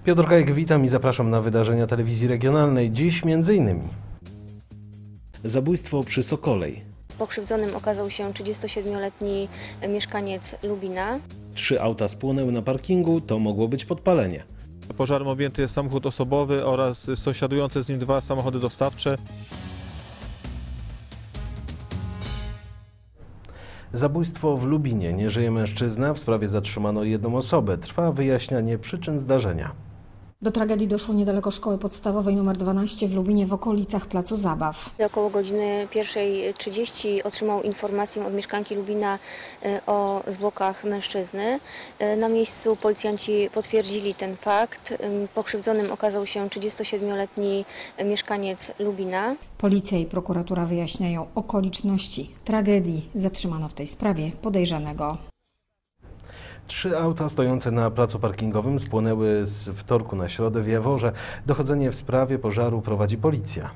Piotr Kajek, witam i zapraszam na wydarzenia telewizji regionalnej. Dziś m.in. zabójstwo przy Sokolej. Pokrzywdzonym okazał się 37-letni mieszkaniec Lubina. 3 auta spłonęły na parkingu, to mogło być podpalenie. Pożarem objęty jest samochód osobowy oraz sąsiadujące z nim 2 samochody dostawcze. Zabójstwo w Lubinie. Nie żyje mężczyzna. W sprawie zatrzymano 1 osobę. Trwa wyjaśnianie przyczyn zdarzenia. Do tragedii doszło niedaleko szkoły podstawowej nr 12 w Lubinie w okolicach placu zabaw. Około godziny 1:30 otrzymał informację od mieszkanki Lubina o zwłokach mężczyzny. Na miejscu policjanci potwierdzili ten fakt. Pokrzywdzonym okazał się 37-letni mieszkaniec Lubina. Policja i prokuratura wyjaśniają okoliczności tragedii. Zatrzymano w tej sprawie podejrzanego. 3 auta stojące na placu parkingowym spłonęły z wtorku na środę w Jaworze. Dochodzenie w sprawie pożaru prowadzi policja.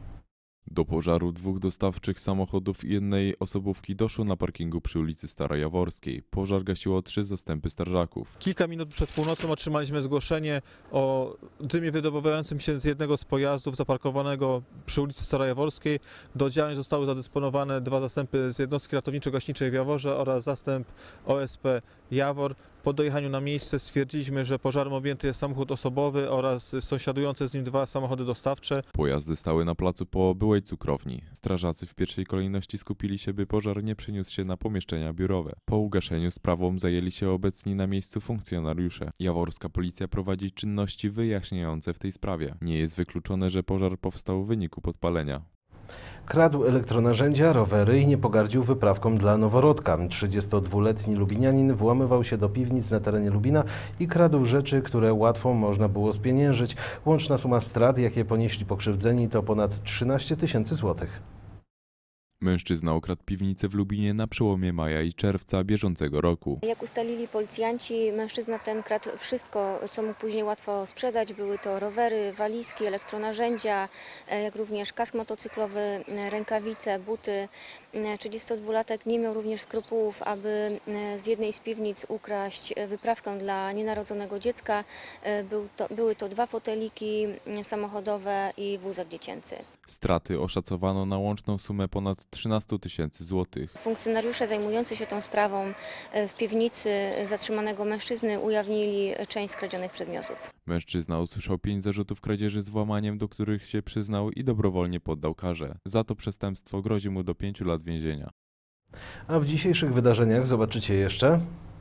Do pożaru 2 dostawczych samochodów i 1 osobówki doszło na parkingu przy ulicy Starojaworskiej. Pożar gasiło 3 zastępy strażaków. Kilka minut przed północą otrzymaliśmy zgłoszenie o dymie wydobywającym się z jednego z pojazdów zaparkowanego przy ulicy Starojaworskiej. Do działań zostały zadysponowane 2 zastępy z jednostki ratowniczo-gaśniczej w Jaworze oraz zastęp OSP Jawor. Po dojechaniu na miejsce stwierdziliśmy, że pożarem objęty jest samochód osobowy oraz sąsiadujące z nim 2 samochody dostawcze. Pojazdy stały na placu po byłej cukrowni. Strażacy w pierwszej kolejności skupili się, by pożar nie przeniósł się na pomieszczenia biurowe. Po ugaszeniu sprawą zajęli się obecni na miejscu funkcjonariusze. Jaworska policja prowadzi czynności wyjaśniające w tej sprawie. Nie jest wykluczone, że pożar powstał w wyniku podpalenia. Kradł elektronarzędzia, rowery i nie pogardził wyprawką dla noworodka. 32-letni lubinianin włamywał się do piwnic na terenie Lubina i kradł rzeczy, które łatwo można było spieniężyć. Łączna suma strat, jakie ponieśli pokrzywdzeni, to ponad 13 000 złotych. Mężczyzna okradł piwnicę w Lubinie na przełomie maja i czerwca bieżącego roku. Jak ustalili policjanci, mężczyzna ten kradł wszystko, co mógł później łatwo sprzedać. Były to rowery, walizki, elektronarzędzia, jak również kask motocyklowy, rękawice, buty. 32-latek nie miał również skrupułów, aby z jednej z piwnic ukraść wyprawkę dla nienarodzonego dziecka. Były to 2 foteliki samochodowe i wózek dziecięcy. Straty oszacowano na łączną sumę ponad 13 000 złotych. Funkcjonariusze zajmujący się tą sprawą w piwnicy zatrzymanego mężczyzny ujawnili część skradzionych przedmiotów. Mężczyzna usłyszał 5 zarzutów kradzieży z włamaniem, do których się przyznał i dobrowolnie poddał karze. Za to przestępstwo grozi mu do 5 lat więzienia. A w dzisiejszych wydarzeniach zobaczycie jeszcze: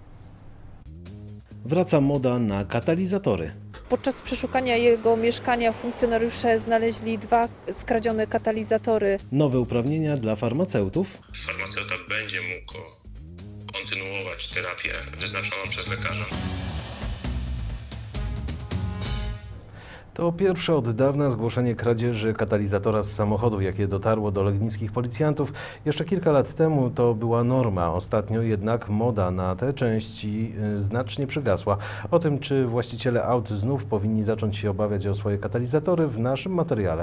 wraca moda na katalizatory. Podczas przeszukania jego mieszkania funkcjonariusze znaleźli 2 skradzione katalizatory. Nowe uprawnienia dla farmaceutów. Farmaceuta będzie mógł kontynuować terapię wyznaczoną przez lekarza. To pierwsze od dawna zgłoszenie kradzieży katalizatora z samochodu, jakie dotarło do legnickich policjantów. Jeszcze kilka lat temu to była norma. Ostatnio jednak moda na te części znacznie przygasła. O tym, czy właściciele aut znów powinni zacząć się obawiać o swoje katalizatory, w naszym materiale.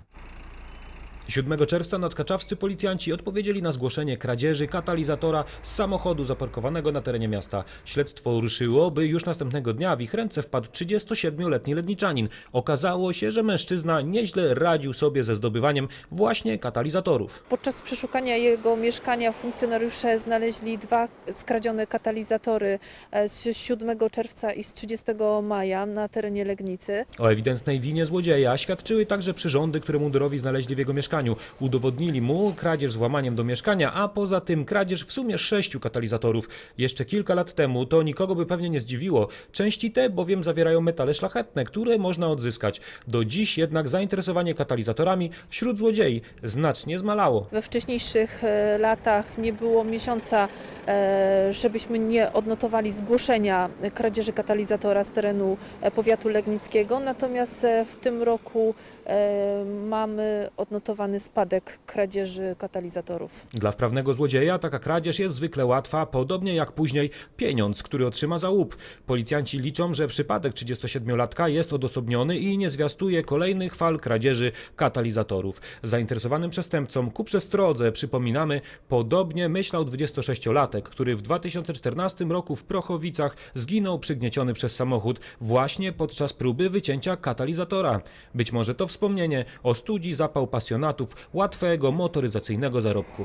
7 czerwca nadkaczawscy policjanci odpowiedzieli na zgłoszenie kradzieży katalizatora z samochodu zaparkowanego na terenie miasta. Śledztwo ruszyło, by już następnego dnia w ich ręce wpadł 37-letni legniczanin. Okazało się, że mężczyzna nieźle radził sobie ze zdobywaniem właśnie katalizatorów. Podczas przeszukania jego mieszkania funkcjonariusze znaleźli 2 skradzione katalizatory z 7 czerwca i z 30 maja na terenie Legnicy. O ewidentnej winie złodzieja świadczyły także przyrządy, które mundurowi znaleźli w jego mieszkaniu. Udowodnili mu kradzież z włamaniem do mieszkania, a poza tym kradzież w sumie 6 katalizatorów. Jeszcze kilka lat temu to nikogo by pewnie nie zdziwiło. Części te bowiem zawierają metale szlachetne, które można odzyskać. Do dziś jednak zainteresowanie katalizatorami wśród złodziei znacznie zmalało. We wcześniejszych latach nie było miesiąca, żebyśmy nie odnotowali zgłoszenia kradzieży katalizatora z terenu powiatu legnickiego. Natomiast w tym roku mamy odnotowane zaobserwowany spadek kradzieży katalizatorów. Dla wprawnego złodzieja taka kradzież jest zwykle łatwa, podobnie jak później pieniądz, który otrzyma za łup. Policjanci liczą, że przypadek 37-latka jest odosobniony i nie zwiastuje kolejnych fal kradzieży katalizatorów. Zainteresowanym przestępcom ku przestrodze, przypominamy, podobnie myślał 26-latek, który w 2014 roku w Prochowicach zginął przygnieciony przez samochód właśnie podczas próby wycięcia katalizatora. Być może to wspomnienie ostudzi zapał pasjonatów łatwego motoryzacyjnego zarobku.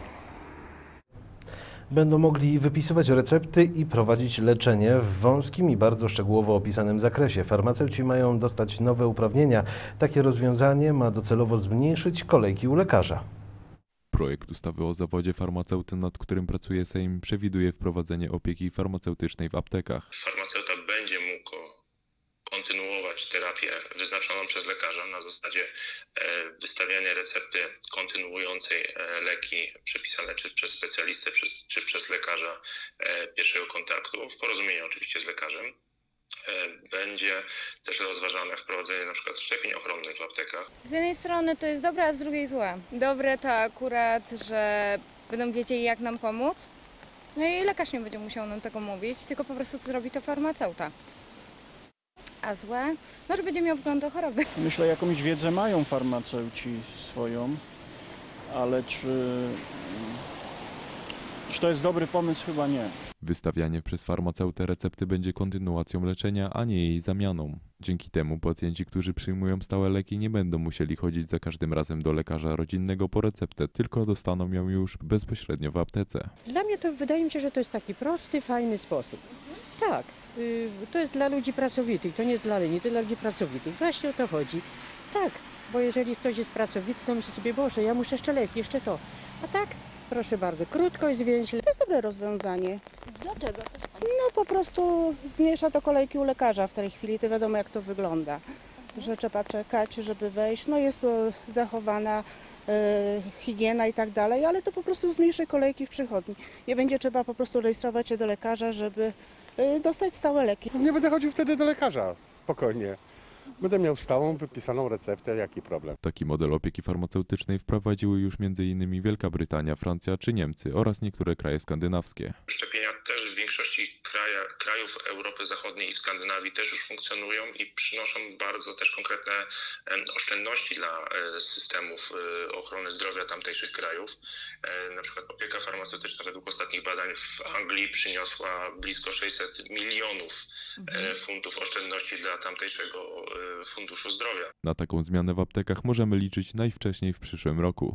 Będą mogli wypisywać recepty i prowadzić leczenie w wąskim i bardzo szczegółowo opisanym zakresie. Farmaceuci mają dostać nowe uprawnienia. Takie rozwiązanie ma docelowo zmniejszyć kolejki u lekarza. Projekt ustawy o zawodzie farmaceuty, nad którym pracuje Sejm, przewiduje wprowadzenie opieki farmaceutycznej w aptekach. Farmaceuta będzie mógł kontynuować terapię wyznaczoną przez lekarza na zasadzie wystawiania recepty kontynuującej leki przepisane czy przez specjalistę, czy przez lekarza pierwszego kontaktu, w porozumieniu oczywiście z lekarzem. Będzie też rozważane wprowadzenie na przykład szczepień ochronnych w aptekach. Z jednej strony to jest dobre, a z drugiej złe. Dobre to akurat, że będą wiedzieli, jak nam pomóc. No i lekarz nie będzie musiał nam tego mówić, tylko po prostu zrobi to farmaceuta. A złe? No, że będzie miał wgląd do choroby. Myślę, jakąś wiedzę mają farmaceuci swoją, ale czy to jest dobry pomysł? Chyba nie. Wystawianie przez farmaceutę recepty będzie kontynuacją leczenia, a nie jej zamianą. Dzięki temu pacjenci, którzy przyjmują stałe leki, nie będą musieli chodzić za każdym razem do lekarza rodzinnego po receptę, tylko dostaną ją już bezpośrednio w aptece. Dla mnie to wydaje mi się, że to jest taki prosty, fajny sposób. Tak, to jest dla ludzi pracowitych, to nie jest dla leniwych, to dla ludzi pracowitych. Właśnie o to chodzi. Tak, bo jeżeli ktoś jest pracowity, to myśli sobie, Boże, ja muszę jeszcze leki, jeszcze to. A tak, proszę bardzo, krótko i zwięźle. To jest dobre rozwiązanie. Dlaczego? No po prostu zmniejsza to kolejki u lekarza w tej chwili, to wiadomo jak to wygląda, że trzeba czekać, żeby wejść, no jest to zachowana higiena i tak dalej, ale to po prostu zmniejszy kolejki w przychodni. Nie będzie trzeba po prostu rejestrować się do lekarza, żeby dostać stałe leki. Nie będę chodził wtedy do lekarza, spokojnie. Będę miał stałą, wypisaną receptę, jaki problem. Taki model opieki farmaceutycznej wprowadziły już m.in. Wielka Brytania, Francja czy Niemcy oraz niektóre kraje skandynawskie. Szczepienia też w większości krajów Europy Zachodniej i w Skandynawii też już funkcjonują i przynoszą bardzo też konkretne oszczędności dla systemów ochrony zdrowia tamtejszych krajów. Na przykład opieka farmaceutyczna według ostatnich badań w Anglii przyniosła blisko 600 milionów funtów oszczędności dla tamtejszego Funduszu Zdrowia. Na taką zmianę w aptekach możemy liczyć najwcześniej w przyszłym roku.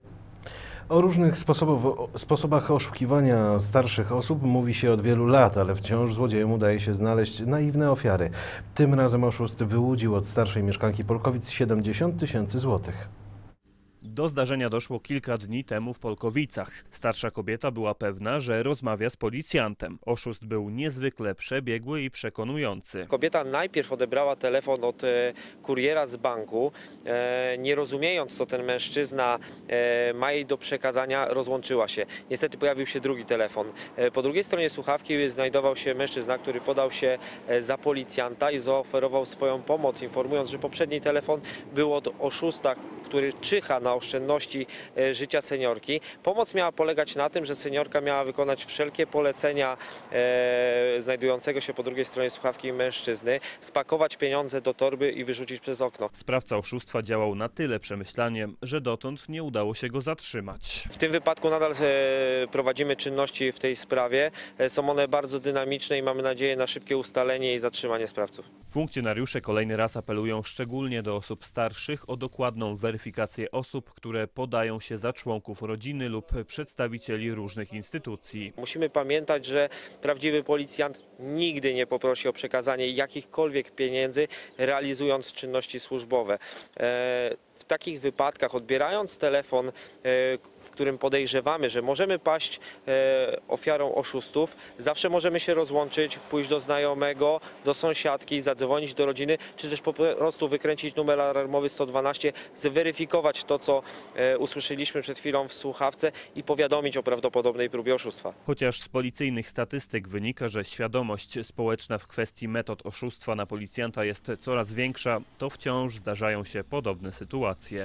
O różnych sposobach oszukiwania starszych osób mówi się od wielu lat, ale wciąż złodziejom udaje się znaleźć naiwne ofiary. Tym razem oszust wyłudził od starszej mieszkanki Polkowic 70 000 złotych. Do zdarzenia doszło kilka dni temu w Polkowicach. Starsza kobieta była pewna, że rozmawia z policjantem. Oszust był niezwykle przebiegły i przekonujący. Kobieta najpierw odebrała telefon od kuriera z banku, nie rozumiejąc, co ten mężczyzna ma jej do przekazania, rozłączyła się. Niestety pojawił się drugi telefon. Po drugiej stronie słuchawki znajdował się mężczyzna, który podał się za policjanta i zaoferował swoją pomoc, informując, że poprzedni telefon był od oszusta, który czyha na oszczędności życia seniorki. Pomoc miała polegać na tym, że seniorka miała wykonać wszelkie polecenia znajdującego się po drugiej stronie słuchawki mężczyzny, spakować pieniądze do torby i wyrzucić przez okno. Sprawca oszustwa działał na tyle przemyślanie, że dotąd nie udało się go zatrzymać. W tym wypadku nadal prowadzimy czynności w tej sprawie. Są one bardzo dynamiczne i mamy nadzieję na szybkie ustalenie i zatrzymanie sprawców. Funkcjonariusze kolejny raz apelują szczególnie do osób starszych o dokładną weryfikację osób, które podają się za członków rodziny lub przedstawicieli różnych instytucji. Musimy pamiętać, że prawdziwy policjant nigdy nie poprosi o przekazanie jakichkolwiek pieniędzy, realizując czynności służbowe. W takich wypadkach, odbierając telefon, w którym podejrzewamy, że możemy paść ofiarą oszustów, zawsze możemy się rozłączyć, pójść do znajomego, do sąsiadki, zadzwonić do rodziny, czy też po prostu wykręcić numer alarmowy 112, zweryfikować to, co usłyszeliśmy przed chwilą w słuchawce i powiadomić o prawdopodobnej próbie oszustwa. Chociaż z policyjnych statystyk wynika, że świadomość społeczna w kwestii metod oszustwa na policjanta jest coraz większa, to wciąż zdarzają się podobne sytuacje.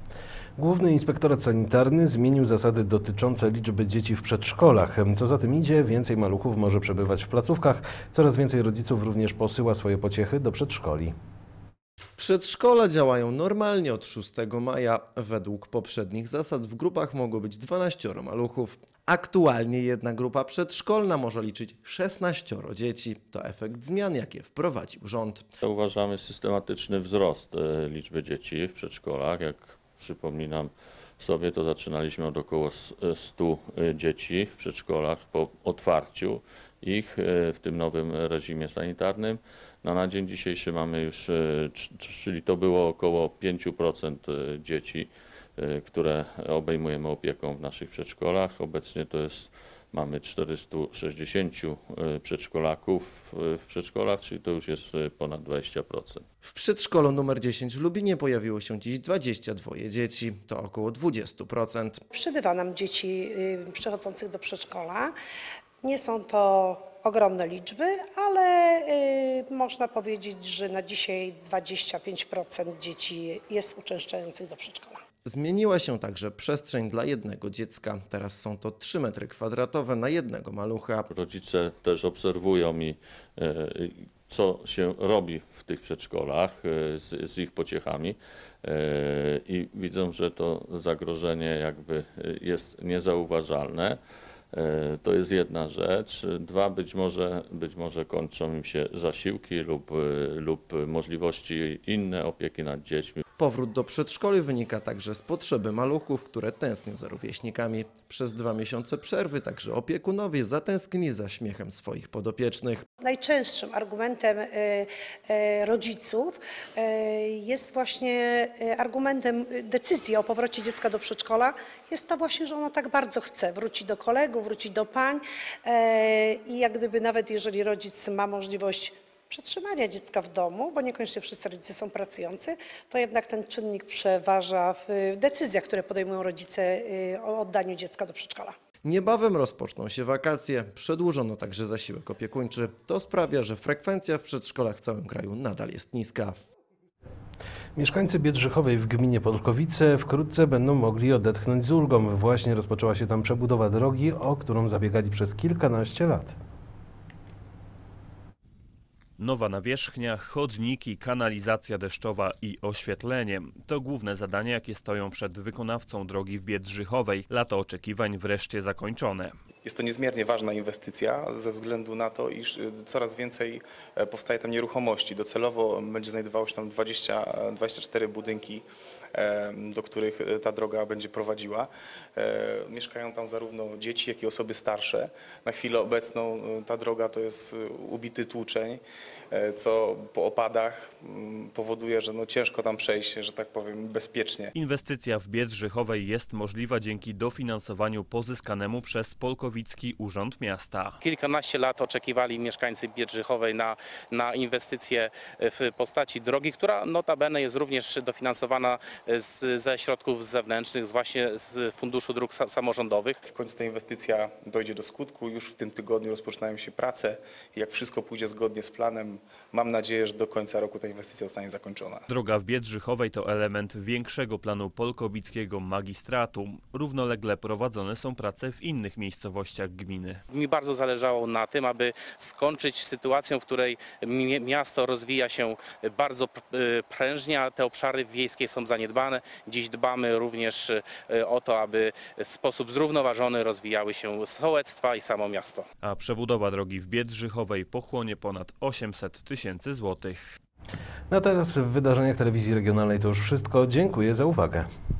Główny Inspektorat Sanitarny zmienił zasady dotyczące liczby dzieci w przedszkolach. Co za tym idzie, więcej maluchów może przebywać w placówkach. Coraz więcej rodziców również posyła swoje pociechy do przedszkoli. Przedszkola działają normalnie od 6 maja. Według poprzednich zasad w grupach mogło być 12 maluchów. Aktualnie jedna grupa przedszkolna może liczyć 16 dzieci. To efekt zmian, jakie wprowadził rząd. Uważamy systematyczny wzrost liczby dzieci w przedszkolach. Jak przypominam sobie, to zaczynaliśmy od około 100 dzieci w przedszkolach po otwarciu ich w tym nowym reżimie sanitarnym. Na dzień dzisiejszy mamy już, czyli to było około 5% dzieci, które obejmujemy opieką w naszych przedszkolach. Obecnie to jest, mamy 460 przedszkolaków w przedszkolach, czyli to już jest ponad 20%. W przedszkolu nr 10 w Lubinie pojawiło się dziś 22 dzieci, to około 20%. Przybywa nam dzieci przychodzących do przedszkola. Nie są to ogromne liczby, ale można powiedzieć, że na dzisiaj 25% dzieci jest uczęszczających do przedszkola. Zmieniła się także przestrzeń dla jednego dziecka. Teraz są to 3 m2 na jednego malucha. Rodzice też obserwują co się robi w tych przedszkolach z ich pociechami i widzą, że to zagrożenie jakby jest niezauważalne. To jest jedna rzecz. Dwa, być może kończą im się zasiłki lub możliwości inne opieki nad dziećmi. Powrót do przedszkoli wynika także z potrzeby maluchów, które tęsknią za rówieśnikami. Przez 2 miesiące przerwy także opiekunowie zatęsknili za śmiechem swoich podopiecznych. Najczęstszym argumentem rodziców jest właśnie argumentem decyzji o powrocie dziecka do przedszkola. Jest to właśnie, że ono tak bardzo chce wrócić do kolegów, wrócić do pań i jak gdyby nawet jeżeli rodzic ma możliwość przetrzymania dziecka w domu, bo niekoniecznie wszyscy rodzice są pracujący, to jednak ten czynnik przeważa w decyzjach, które podejmują rodzice o oddaniu dziecka do przedszkola. Niebawem rozpoczną się wakacje, przedłużono także zasiłek opiekuńczy. To sprawia, że frekwencja w przedszkolach w całym kraju nadal jest niska. Mieszkańcy Biedrzychowej w gminie Polkowice wkrótce będą mogli odetchnąć z ulgą. Właśnie rozpoczęła się tam przebudowa drogi, o którą zabiegali przez kilkanaście lat. Nowa nawierzchnia, chodniki, kanalizacja deszczowa i oświetlenie. To główne zadania, jakie stoją przed wykonawcą drogi w Biedrzychowej. Lato oczekiwań wreszcie zakończone. Jest to niezmiernie ważna inwestycja ze względu na to, iż coraz więcej powstaje tam nieruchomości. Docelowo będzie znajdowało się tam 24 budynki, do których ta droga będzie prowadziła. Mieszkają tam zarówno dzieci, jak i osoby starsze. Na chwilę obecną ta droga to jest ubity tłuczeń, co po opadach powoduje, że ciężko tam przejść, że tak powiem, bezpiecznie. Inwestycja w Biedrzychowej jest możliwa dzięki dofinansowaniu pozyskanemu przez Polkowicki Urząd Miasta. Kilkanaście lat oczekiwali mieszkańcy Biedrzychowej na inwestycję w postaci drogi, która notabene jest również dofinansowana ze środków zewnętrznych, właśnie z Funduszu Dróg Samorządowych. W końcu ta inwestycja dojdzie do skutku. Już w tym tygodniu rozpoczynają się prace. Jak wszystko pójdzie zgodnie z planem, mam nadzieję, że do końca roku ta inwestycja zostanie zakończona. Droga w Biedrzychowej to element większego planu polkowickiego magistratu. Równolegle prowadzone są prace w innych miejscowościach gminy. Mi bardzo zależało na tym, aby skończyć sytuację, w której miasto rozwija się bardzo prężnie, a te obszary wiejskie są zaniedbane. Dziś dbamy również o to, aby w sposób zrównoważony rozwijały się sołectwa i samo miasto. A przebudowa drogi w Biedrzychowej pochłonie ponad 800 000 złotych. Na teraz w wydarzeniach telewizji regionalnej to już wszystko. Dziękuję za uwagę.